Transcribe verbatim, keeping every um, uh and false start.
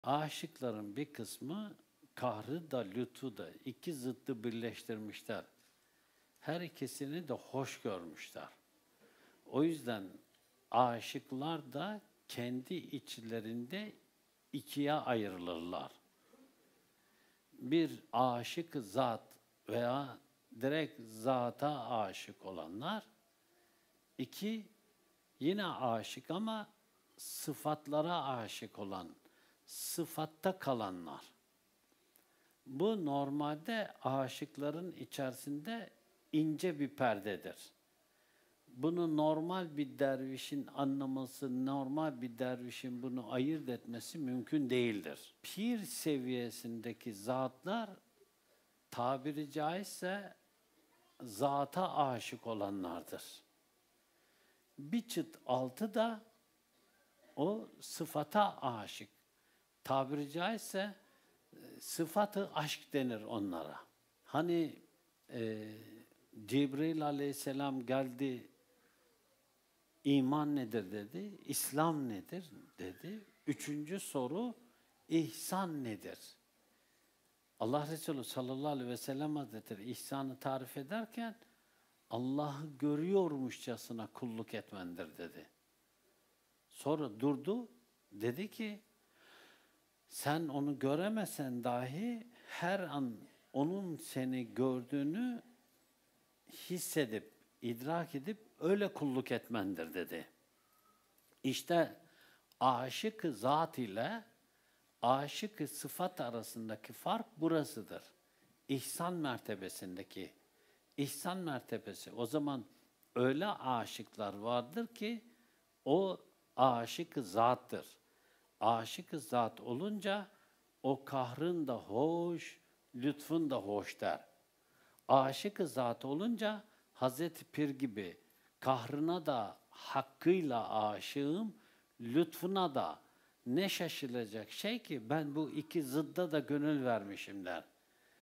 Aşıkların bir kısmı kahrı da lütfu da iki zıttı birleştirmişler. Her ikisini de hoş görmüşler. O yüzden aşıklar da kendi içlerinde ikiye ayrılırlar. Bir aşık zat veya direkt zata aşık olanlar, iki yine aşık ama sıfatlara aşık olan, sıfatta kalanlar. Bu normalde aşıkların içerisinde ince bir perdedir. Bunu normal bir dervişin anlaması, normal bir dervişin bunu ayırt etmesi mümkün değildir. Pir seviyesindeki zatlar tabiri caizse zata aşık olanlardır. Bir çıt altı da o sıfata aşık. Tabiri caizse sıfatı aşk denir onlara. Hani e, Cibril aleyhisselam geldi, iman nedir dedi, İslam nedir dedi. Üçüncü soru, ihsan nedir? Allah Resulü sallallahu aleyhi ve sellem Hazretleri ihsanı tarif ederken, Allah'ı görüyormuşçasına kulluk etmendir dedi. Sonra durdu, dedi ki, sen onu göremesen dahi her an onun seni gördüğünü hissedip, idrak edip öyle kulluk etmendir dedi. İşte aşık zat ile aşık sıfat arasındaki fark burasıdır. İhsan mertebesindeki. İhsan mertebesi. O zaman öyle aşıklar vardır ki o aşık zattır. Aşık zat olunca o kahrın da hoş, lütfun da hoş der. Aşık zat olunca Hazreti Pir gibi kahrına da hakkıyla aşığım, lütfuna da ne şaşılacak şey ki ben bu iki zıdda da gönül vermişim der.